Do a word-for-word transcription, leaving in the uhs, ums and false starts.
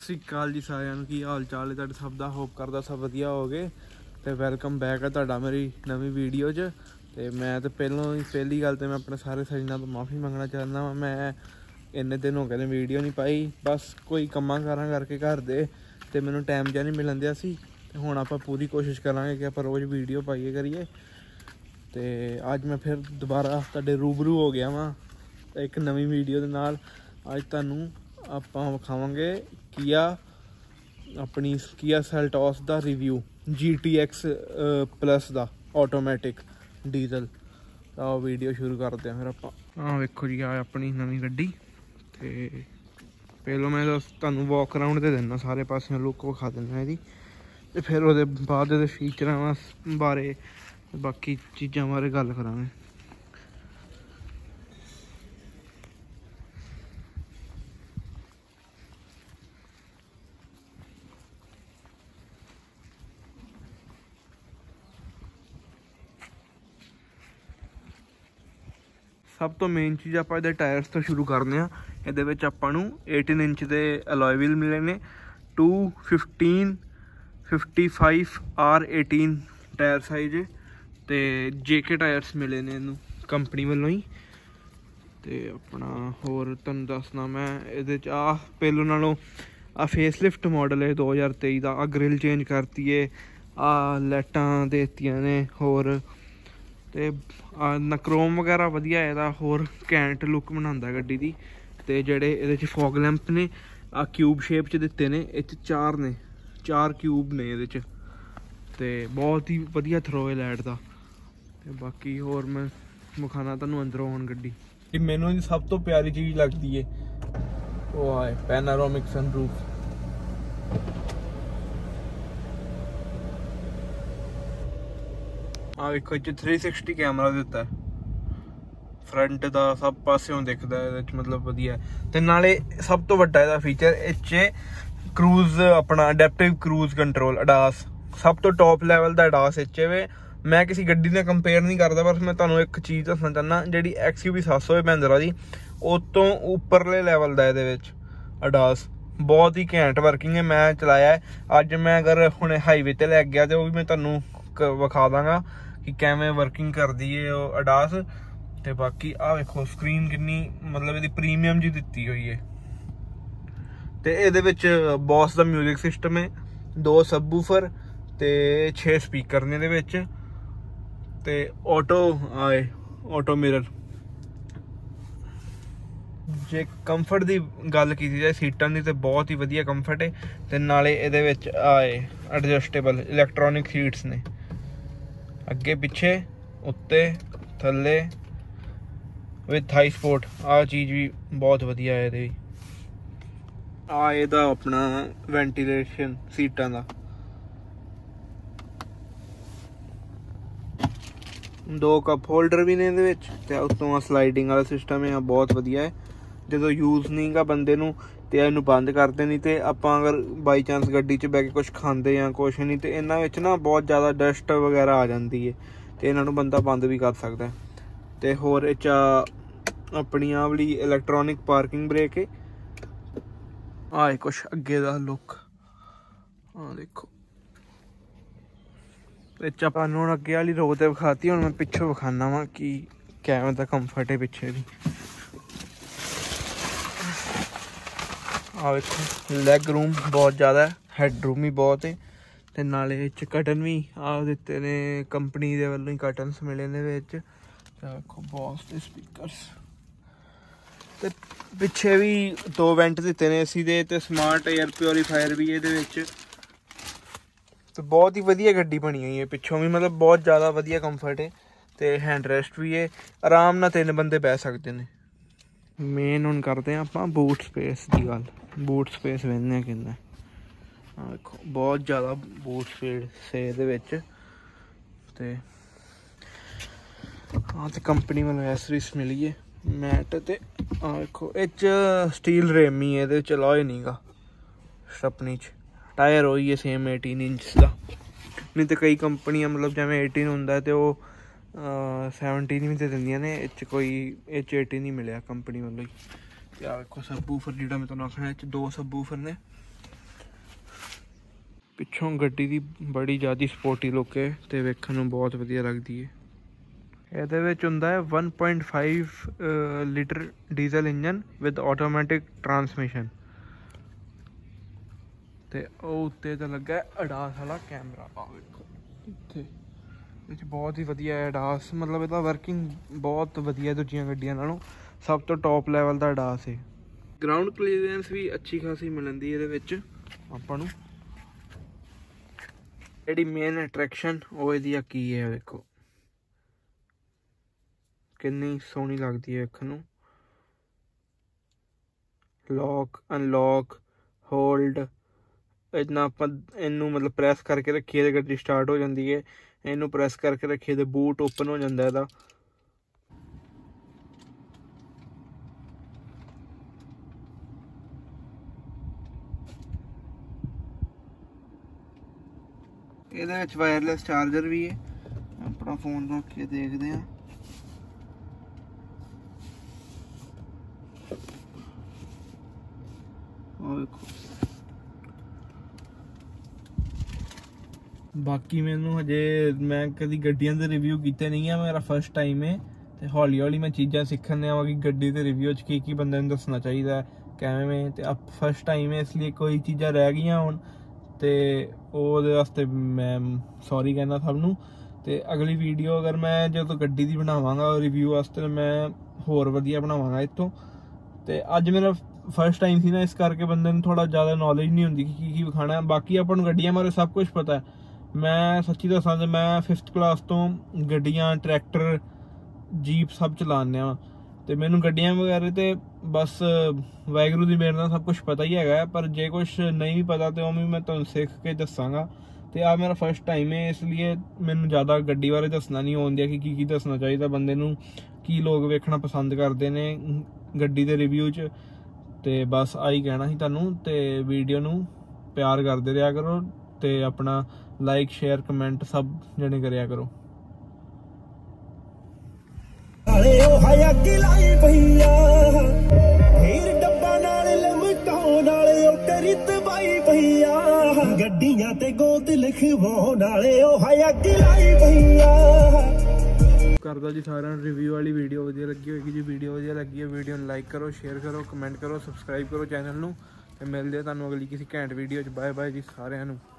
ਸਤਿ ਸ਼੍ਰੀ ਅਕਾਲ जी ਸਾਰਿਆਂ ਨੂੰ। ਕੀ ਹਾਲ ਚਾਲ ਹੈ ਤੁਹਾਡੇ ਸਭ ਦਾ? ਹੋਪ ਕਰਦਾ ਸਭ ਵਧੀਆ ਹੋਗੇ ਤੇ ਵੈਲਕਮ ਬੈਕ ਹੈ ਤੁਹਾਡਾ ਮੇਰੀ ਨਵੀਂ ਵੀਡੀਓ 'ਚ। ਤੇ ਮੈਂ ਤਾਂ ਪਹਿਲੋਂ ਹੀ ਪਹਿਲੀ ਗੱਲ ਤਾਂ ਮੈਂ ਆਪਣੇ ਸਾਰੇ ਸੱਜਣਾਂ ਤੋਂ ਮਾफ़ੀ ਮੰਗਣਾ ਚਾਹੁੰਦਾ ਵਾਂ। ਮੈਂ ਇੰਨੇ ਦਿਨ ਹੋ ਗਏ ਨੇ ਵੀਡੀਓ ਨਹੀਂ ਪਾਈ, ਬਸ ਕੋਈ ਕੰਮਾਂ ਕਾਰਾਂ ਕਰਕੇ ਘਰ ਦੇ ਅਤੇ ਮੈਨੂੰ ਟਾਈਮ ਜਿਹਾ ਨਹੀਂ ਮਿਲਣ ਦਿਆ ਸੀ। ਅਤੇ ਹੁਣ ਆਪਾਂ ਪੂਰੀ ਕੋਸ਼ਿਸ਼ ਕਰਾਂਗੇ ਕਿ ਆਪਾਂ ਰੋਜ਼ ਵੀਡੀਓ ਪਾਈਏ ਕਰੀਏ। ਅਤੇ ਅੱਜ ਮੈਂ ਫਿਰ ਦੁਬਾਰਾ ਤੁਹਾਡੇ ਰੂਬਰੂ ਹੋ ਗਿਆ ਵਾਂ ਇੱਕ ਨਵੀਂ ਵੀਡੀਓ ਦੇ ਨਾਲ। ਅੱਜ ਤੁਹਾਨੂੰ ਆਪਾਂ ਵਿਖਾਵਾਂਗੇ ਕੀਆ ਆਪਣੀ ਕੀਆ ਸੈਲਟੋਸ ਦਾ review, G T X plus ਦਾ ਆਟੋਮੈਟਿਕ ਡੀਜ਼ਲ। ਆਓ ਵੀਡੀਓ ਸ਼ੁਰੂ ਕਰਦੇ ਹਾਂ ਫਿਰ ਆਪਾਂ। ਆਹ ਵੇਖੋ ਜੀ, ਆ ਆਪਣੀ ਨਵੀਂ ਗੱਡੀ। ਅਤੇ ਪਹਿਲੋਂ ਮੈਂ ਤੁਹਾਨੂੰ ਵਾਕ ਅਰਾਊਂਡ 'ਤੇ ਦਿੰਦਾ, ਸਾਰੇ ਪਾਸਿਓਂ ਲੁੱਕ ਵਿਖਾ ਦਿੰਦਾ ਇਹਦੀ, ਅਤੇ ਫਿਰ ਉਹਦੇ ਬਾਅਦ ਇਹਦੇ ਫੀਚਰਾਂ ਬਾਰੇ ਬਾਕੀ ਚੀਜ਼ਾਂ ਬਾਰੇ ਗੱਲ ਕਰਾਂਗੇ। ਸਭ ਤੋਂ ਮੇਨ ਚੀਜ਼ ਆਪਾਂ ਇਹਦੇ ਟਾਇਰਸ ਤੋਂ ਸ਼ੁਰੂ ਕਰਦੇ ਹਾਂ। ਇਹਦੇ ਵਿੱਚ ਆਪਾਂ ਨੂੰ ਏਟੀਨ ਇੰਚ ਦੇ ਅਲੋਏ ਵੀਲ ਮਿਲੇ ਨੇ, two fifteen fifty five R eighteen tyre size, ਅਤੇ ਜੇ ਕੇ ਟਾਇਰਸ ਮਿਲੇ ਨੇ ਇਹਨੂੰ ਕੰਪਨੀ ਵੱਲੋਂ ਹੀ। ਅਤੇ ਆਪਣਾ ਹੋਰ ਤੁਹਾਨੂੰ ਦੱਸਣਾ ਮੈਂ ਇਹਦੇ 'ਚ ਆਹ ਪਹਿਲੋਂ ਨਾਲੋਂ ਆਹ ਫੇਸ ਲਿਫਟ ਮਾਡਲ ਹੈ ਦੋ ਹਜ਼ਾਰ ਤੇਈ ਦਾ। ਆਹ ਗ੍ਰਿਲ ਚੇਂਜ ਕਰਤੀ ਹੈ, ਆਹ ਲਾਈਟਾਂ ਦੇ ਦਿੱਤੀਆਂ ਨੇ ਹੋਰ, ਅਤੇ ਨਕਰੋਮ ਵਗੈਰਾ ਵਧੀਆ ਇਹਦਾ, ਹੋਰ ਕੈਂਟ ਲੁੱਕ ਬਣਾਉਂਦਾ ਗੱਡੀ ਦੀ। ਅਤੇ ਜਿਹੜੇ ਇਹਦੇ 'ਚ ਫੋਗ ਲੈਂਪ ਨੇ ਆਹ ਕਿਊਬ ਸ਼ੇਪ 'ਚ ਦਿੱਤੇ ਨੇ, ਇਹ 'ਚ ਚਾਰ ਨੇ, ਚਾਰ ਕਿਊਬ ਨੇ ਇਹਦੇ 'ਚ, ਅਤੇ ਬਹੁਤ ਹੀ ਵਧੀਆ ਥਰੋ ਹੈ ਲਾਈਟ ਦਾ। ਅਤੇ ਬਾਕੀ ਹੋਰ ਮੈਂ ਵਿਖਾਉਣਾ ਤੁਹਾਨੂੰ ਅੰਦਰੋਂ ਹੁਣ ਗੱਡੀ। ਇਹ ਮੈਨੂੰ ਇਹਦੀ ਸਭ ਤੋਂ ਪਿਆਰੀ ਚੀਜ਼ ਲੱਗਦੀ ਹੈ ਉਹ ਆਏ ਪੈਨਾਰੋਮਿਕ ਸਨਰੂਫ। ਆਹ ਵੇਖੋ, ਇਹ 'ਚ ਥ੍ਰੀ ਸਿਕਸਟੀ ਕੈਮਰਾ ਦਿੱਤਾ, ਫਰੰਟ ਦਾ ਸਭ ਪਾਸਿਓਂ ਦਿਖਦਾ ਇਹਦੇ 'ਚ, ਮਤਲਬ ਵਧੀਆ। ਅਤੇ ਨਾਲੇ ਸਭ ਤੋਂ ਵੱਡਾ ਇਹਦਾ ਫੀਚਰ ਇਹ 'ਚ ਕਰੂਜ਼, ਆਪਣਾ ਅਡੈਪਟਿਵ ਕਰੂਜ਼ ਕੰਟਰੋਲ ਅਡਾਸ, ਸਭ ਤੋਂ ਟੋਪ ਲੈਵਲ ਦਾ ਅਡਾਸ ਇਹ 'ਚ ਵੇ। ਮੈਂ ਕਿਸੇ ਗੱਡੀ ਨਾਲ ਕੰਪੇਅਰ ਨਹੀਂ ਕਰਦਾ, ਪਰ ਮੈਂ ਤੁਹਾਨੂੰ ਇੱਕ ਚੀਜ਼ ਦੱਸਣਾ ਚਾਹੁੰਦਾ, ਜਿਹੜੀ ਐਕਸ ਯੂ ਵੀ ਸੱਤ ਸੌ ਮਹਿੰਦਰਾ ਦੀ, ਉਹ ਤੋਂ ਉੱਪਰਲੇ ਲੈਵਲ ਦਾ ਇਹਦੇ ਵਿੱਚ ਅਡਾਸ, ਬਹੁਤ ਹੀ ਘੈਂਟ ਵਰਕਿੰਗ ਹੈ। ਮੈਂ ਚਲਾਇਆ ਹੈ ਅੱਜ, ਮੈਂ ਅਗਰ ਹੁਣ ਹਾਈਵੇ 'ਤੇ ਲੈ ਗਿਆ ਤਾਂ ਉਹ ਵੀ ਮੈਂ ਤੁਹਾਨੂੰ ਵਿਖਾ ਦਾਂਗਾ ਕਿ ਕਿਵੇਂ ਵਰਕਿੰਗ ਕਰਦੀ ਹੈ ਉਹ ਅਡਾਸ। ਅਤੇ ਬਾਕੀ ਆਹ ਵੇਖੋ ਸਕਰੀਨ ਕਿੰਨੀ ਮਤਲਬ ਇਹਦੀ ਪ੍ਰੀਮੀਅਮ ਜੀ ਦਿੱਤੀ ਹੋਈ ਹੈ। ਅਤੇ ਇਹਦੇ ਵਿੱਚ ਬੋਸ ਦਾ ਮਿਊਜ਼ਿਕ ਸਿਸਟਮ ਹੈ, ਦੋ ਸਬਵੂਫਰ ਅਤੇ ਛੇ ਸਪੀਕਰ ਨੇ ਇਹਦੇ ਵਿੱਚ, ਅਤੇ ਆਟੋ ਆਏ ਆਟੋ ਮਿਰਰ। ਜੇ ਕੰਫਰਟ ਦੀ ਗੱਲ ਕੀਤੀ ਜਾਏ ਸੀਟਾਂ ਦੀ, ਤਾਂ ਬਹੁਤ ਹੀ ਵਧੀਆ ਕੰਫਰਟ ਹੈ। ਅਤੇ ਨਾਲੇ ਇਹਦੇ ਵਿੱਚ ਆਏ ਐਡਜਸਟੇਬਲ ਇਲੈਕਟ੍ਰੋਨਿਕ ਸੀਟਸ ਨੇ, ਅੱਗੇ ਪਿੱਛੇ ਉੱਤੇ ਥੱਲੇ ਵਿਦ ਥਾਈ ਸਪੋਰਟ। ਆਹ ਚੀਜ਼ ਵੀ ਬਹੁਤ ਵਧੀਆ ਹੈ ਇਹਦੇ। ਆਹ ਇਹਦਾ ਆਪਣਾ ਵੈਂਟੀਲੇਸ਼ਨ ਸੀਟਾਂ ਦਾ, ਦੋ ਕੱਪ ਹੋਲਡਰ ਵੀ ਨੇ ਇਹਦੇ ਵਿੱਚ, ਅਤੇ ਉੱਤੋਂ ਆ ਸਲਾਈਡਿੰਗ ਵਾਲਾ ਸਿਸਟਮ ਹੈ, ਬਹੁਤ ਵਧੀਆ ਹੈ। ਜਦੋਂ ਯੂਜ਼ ਨਹੀਂ ਗਾ ਬੰਦੇ ਨੂੰ ਅਤੇ ਇਹਨੂੰ ਬੰਦ ਕਰਦੇ, ਨਹੀਂ ਅਤੇ ਆਪਾਂ ਅਗਰ ਬਾਈ ਚਾਂਸ ਗੱਡੀ 'ਚ ਬਹਿ ਕੇ ਕੁਛ ਖਾਂਦੇ ਜਾਂ ਕੁਛ ਨਹੀਂ, ਅਤੇ ਇਹਨਾਂ ਵਿੱਚ ਨਾ ਬਹੁਤ ਜ਼ਿਆਦਾ ਡਸਟ ਵਗੈਰਾ ਆ ਜਾਂਦੀ ਹੈ, ਅਤੇ ਇਹਨਾਂ ਨੂੰ ਬੰਦਾ ਬੰਦ ਵੀ ਕਰ ਸਕਦਾ। ਅਤੇ ਹੋਰ ਇਹ 'ਚ ਆਪਣੀ ਆਹ ਵਾਲੀ ਇਲੈਕਟ੍ਰੋਨਿਕ ਪਾਰਕਿੰਗ ਬ੍ਰੇਕ ਹੈ। ਆਹ ਕੁਛ ਅੱਗੇ ਦਾ ਲੁੱਕ, ਆਹ ਦੇਖੋ। ਇਹ 'ਚ ਆਪਾਂ ਨੂੰ ਹੁਣ ਅੱਗੇ ਵਾਲੀ ਰੋ 'ਤੇ ਵਿਖਾਤੀ, ਹੁਣ ਮੈਂ ਪਿੱਛੋਂ ਵਿਖਾਉਂਦਾ ਵਾਂ ਕਿ ਕਿਵੇਂ ਦਾ ਕੰਫਰਟ ਹੈ ਪਿੱਛੇ ਦੀ। ਆਹ ਵੇਖੋ ਲੈਗ ਰੂਮ ਬਹੁਤ ਜ਼ਿਆਦਾ, ਹੈਡ ਰੂਮ ਵੀ ਬਹੁਤ ਹੈ, ਅਤੇ ਨਾਲੇ ਇਹ 'ਚ ਕਟਨ ਵੀ ਆਹ ਦਿੱਤੇ ਨੇ, ਕੰਪਨੀ ਦੇ ਵੱਲੋਂ ਹੀ ਕਟਨਸ ਮਿਲੇ ਨੇ ਵਿੱਚ। ਵੇਖੋ ਬੋਸ ਦੇ ਸਪੀਕਰਸ, ਅਤੇ ਪਿੱਛੇ ਵੀ ਦੋ ਵੈਂਟ ਦਿੱਤੇ ਨੇ ਏਸੀ ਦੇ, ਅਤੇ ਸਮਾਰਟ ਏਅਰ ਪਿਓਰੀਫਾਇਰ ਵੀ ਇਹਦੇ ਵਿੱਚ। ਅਤੇ ਬਹੁਤ ਹੀ ਵਧੀਆ ਗੱਡੀ ਬਣੀ ਹੋਈ ਹੈ ਪਿੱਛੋਂ ਵੀ, ਮਤਲਬ ਬਹੁਤ ਜ਼ਿਆਦਾ ਵਧੀਆ ਕੰਫਰਟ ਹੈ। ਅਤੇ ਹੈਂਡ ਰੈਸਟ ਵੀ ਹੈ, ਆਰਾਮ ਨਾਲ ਤਿੰਨ ਬੰਦੇ ਬਹਿ ਸਕਦੇ ਨੇ। ਮੇਨ ਹੁਣ ਕਰਦੇ ਹਾਂ ਆਪਾਂ ਬੂਟ ਸਪੇਸ ਦੀ ਗੱਲ। ਬੂਟ ਸਪੇਸ ਵੇਖਦੇ ਹਾਂ ਕਿੰਨਾ। ਆਹ ਦੇਖੋ ਬਹੁਤ ਜ਼ਿਆਦਾ ਬੂਟ ਸਪੇਸ ਹੈ ਇਹਦੇ ਵਿੱਚ। ਅਤੇ ਹਾਂ, ਅਤੇ ਕੰਪਨੀ ਵੱਲੋਂ ਐਸਰੀਸ ਮਿਲੀ ਹੈ ਮੈਟ। ਅਤੇ ਆਹ ਵੇਖੋ ਇਹ 'ਚ ਸਟੀਲ ਰੇਮ ਹੀ ਹੈ, ਇਹਦੇ 'ਚ ਅਲੋਏ ਨਹੀਂ ਗਾ ਸਟੱਪਨੀ 'ਚ। ਟਾਇਰ ਉਹੀ ਹੈ ਸੇਮ ਏਟੀਨ ਇੰਚ ਦਾ, ਨਹੀਂ ਤਾਂ ਕਈ ਕੰਪਨੀਆਂ ਮਤਲਬ ਜਿਵੇਂ ਏਟੀਨ ਹੁੰਦਾ ਅਤੇ ਉਹ ਸੈਵਨਟੀਨ ਵੀ ਦੇ ਦਿੰਦੀਆਂ ਨੇ, ਇਹ 'ਚ ਕੋਈ ਇਹ 'ਚ ਏਟੀਨ ਨਹੀਂ ਮਿਲਿਆ ਕੰਪਨੀ ਵੱਲੋਂ ਹੀ। ਅਤੇ ਆਹ ਵੇਖੋ ਸਬਵੂਫਰ, ਜਿਹੜਾ ਮੈਂ ਤੁਹਾਨੂੰ ਆਖਣਾ ਇਹ 'ਚ ਦੋ ਸਬਵੂਫਰ ਨੇ, ਪਿੱਛੋਂ ਗੱਡੀ ਦੀ ਬੜੀ ਜ਼ਿਆਦਾ ਸਪੋਰਟੀ ਲੁੱਕ ਹੈ ਤੇ ਵੇਖਣ ਨੂੰ ਬਹੁਤ ਵਧੀਆ ਲੱਗਦੀ ਹੈ। ਇਹਦੇ ਵਿੱਚ ਹੁੰਦਾ ਹੈ one point five litre diesel engine with automatic transmission ਤੇ ਉਹ ਉੱਤੇ ਤਾਂ ਲੱਗਾ ਅਡਾਸ ਵਾਲਾ ਕੈਮਰਾ। ਆ ਵੇਖੋ ਇੱਥੇ ਵਿੱਚ ਬਹੁਤ ਹੀ ਵਧੀਆ ਅਡਾਸ, ਮਤਲਬ ਇਹਦਾ ਵਰਕਿੰਗ ਬਹੁਤ ਵਧੀਆ ਦੂਜੀਆਂ ਗੱਡੀਆਂ ਨਾਲੋਂ, ਸਭ ਤੋਂ ਟੌਪ ਲੈਵਲ ਦਾ ਅਡਾਸ ਹੈ। ਗਰਾਊਂਡ ਕਲੀਅਰੈਂਸ ਵੀ ਅੱਛੀ ਖਾਸੀ ਮਿਲਦੀ ਇਹਦੇ ਵਿੱਚ ਆਪਾਂ ਨੂੰ। ਜਿਹੜੀ ਮੇਨ ਅਟਰੈਕਸ਼ਨ ਉਹ ਇਹਦੀ ਆ ਕੀ ਹੈ, ਵੇਖੋ ਕਿੰਨੀ ਸੋਹਣੀ ਲੱਗਦੀ ਹੈ ਵੇਖਣ ਨੂੰ। ਲੌਕ ਅਨਲੌਕ ਹੋਲਡ, ਇतना ਆਪਾਂ ਇਹਨੂੰ ਮਤਲਬ ਪ੍ਰੈਸ ਕਰਕੇ ਰੱਖੀਏ ਤੇ ਗੱਡੀ ਸਟਾਰਟ ਹੋ ਜਾਂਦੀ ਹੈ, ਇਹਨੂੰ ਪ੍ਰੈਸ ਕਰਕੇ ਰੱਖੀਏ ਤੇ ਬੂਟ ਓਪਨ ਹੋ ਜਾਂਦਾ ਇਹਦਾ। ਇਹਦੇ ਵਿੱਚ ਵਾਇਰਲੈਸ ਚਾਰਜਰ ਵੀ ਹੈ। ਆਪਣਾ ਫੋਨ ਰੱਖ ਕੇ ਦੇਖਦੇ ਹਾਂ। ਬਾਕੀ ਮੈਨੂੰ ਹਜੇ ਮੈਂ ਕਦੀ ਗੱਡੀਆਂ ਦੇ ਰਿਵਿਊ ਕੀਤੇ ਨਹੀਂ ਆ, ਮੇਰਾ ਫਸਟ ਟਾਈਮ ਹੈ ਤੇ ਹੌਲੀ ਹੌਲੀ ਮੈਂ ਚੀਜ਼ਾਂ ਸਿੱਖਣ ਆ ਕਿ ਗੱਡੀ ਦੇ ਰਿਵਿਊ 'ਚ ਕੀ ਕੀ ਬੰਦੇ ਨੂੰ ਦੱਸਣਾ ਚਾਹੀਦਾ ਕਿਵੇਂ, ਤੇ ਫਸਟ ਟਾਈਮ ਹੈ ਇਸ ਲਈ ਕੋਈ ਚੀਜ਼ਾਂ ਰਹਿ ਗਈਆਂ ਹੁਣ ਤੇ ਉਹਦੇ ਵਾਸਤੇ ਮੈਂ ਸੌਰੀ ਕਹਿੰਦਾ ਸਭ ਨੂੰ। ਤੇ ਅਗਲੀ ਵੀਡੀਓ ਅਗਰ ਮੈਂ ਜਦੋਂ ਗੱਡੀ ਦੀ ਬਣਾਵਾਂਗਾ ਰਿਵਿਊ ਵਾਸਤੇ ਮੈਂ ਹੋਰ ਵਧੀਆ ਬਣਾਵਾਂਗਾ ਇੱਥੋਂ। ਤੇ ਅੱਜ ਮੇਰਾ ਫਸਟ ਟਾਈਮ ਸੀ ਨਾ, ਇਸ ਕਰਕੇ ਬੰਦੇ ਨੂੰ ਥੋੜ੍ਹਾ ਜ਼ਿਆਦਾ ਨੌਲੇਜ ਨਹੀਂ ਹੁੰਦੀ ਕਿ ਕੀ ਕੀ ਵਿਖਾਉਣਾ। ਬਾਕੀ ਆਪਾਂ ਨੂੰ ਗੱਡੀਆਂ ਬਾਰੇ ਸਭ ਕੁਛ ਪਤਾ। ਮੈਂ ਸੱਚੀ ਦੱਸਾਂ ਤੇ ਮੈਂ ਫਿਫਥ ਕਲਾਸ ਤੋਂ ਗੱਡੀਆਂ ਟਰੈਕਟਰ ਜੀਪ ਸਭ ਚਲਾਉਂਦੇ ਹਾਂ ਤੇ ਮੈਨੂੰ ਗੱਡੀਆਂ ਵਗੈਰਾ ਤੇ ਬਸ ਵਾਹਿਗੁਰੂ ਦੀ ਮਿਹਰ ਨਾਲ ਸਭ ਕੁਛ ਪਤਾ ਹੀ ਹੈਗਾ। ਪਰ ਜੇ ਕੁਛ ਨਹੀਂ ਵੀ ਪਤਾ ਤੇ ਉਹ ਵੀ ਮੈਂ ਤੁਹਾਨੂੰ ਸਿੱਖ ਕੇ ਦੱਸਾਂਗਾ। ਤੇ ਆ ਮੇਰਾ ਫਸਟ ਟਾਈਮ ਹੈ ਇਸ ਲਈ ਮੈਨੂੰ ਜ਼ਿਆਦਾ ਗੱਡੀ ਬਾਰੇ ਦੱਸਣਾ ਨਹੀਂ ਆਉਂਦਾ ਕਿ ਕੀ ਕੀ ਦੱਸਣਾ ਚਾਹੀਦਾ ਬੰਦੇ ਨੂੰ, ਕੀ ਲੋਕ ਵੇਖਣਾ ਪਸੰਦ ਕਰਦੇ ਨੇ ਗੱਡੀ ਦੇ ਰਿਵਿਊ 'ਚ। ਤੇ ਬਸ ਆਹੀ ਕਹਿਣਾ ਸੀ ਤੁਹਾਨੂੰ। ਤੇ ਵੀਡੀਓ ਨੂੰ ਪਿਆਰ ਕਰਦੇ ਰਿਹਾ ਕਰੋ ਤੇ ਆਪਣਾ ਲਾਈਕ ਸ਼ੇਅਰ ਕਮੈਂਟ ਸਭ ਜਣੇ ਕਰਿਆ ਕਰੋ। ਗੱਡੀਆਂ ਤੇ ਗੋਤ ਲਿਖਵਾਉਣ ਵਾਲੇ ਉਹ ਹੈ ਅੱਗ ਲਾਈ ਪਈਆ। ਕਰਦਾ ਜੀ ਸਾਰਿਆਂ ਨੂੰ ਰਿਵਿਊ ਵਾਲੀ ਵੀਡੀਓ ਵਧੀਆ ਲੱਗੀ ਹੋਏਗੀ। ਜੀ ਵੀਡੀਓ ਵਧੀਆ ਲੱਗੀ ਹੈ ਵੀਡੀਓ ਨੂੰ ਲਾਈਕ ਕਰੋ, ਸ਼ੇਅਰ ਕਰੋ, ਕਮੈਂਟ ਕਰੋ, ਸਬਸਕ੍ਰਾਈਬ ਕਰੋ ਚੈਨਲ ਨੂੰ ਤੇ ਮਿਲਦੇ ਤੁਹਾਨੂੰ ਅਗਲੀ ਕਿਸੇ ਘੈਂਟ ਵੀਡੀਓ 'ਚ। ਬਾਏ ਬਾਏ ਜੀ ਸਾਰਿਆਂ ਨੂੰ।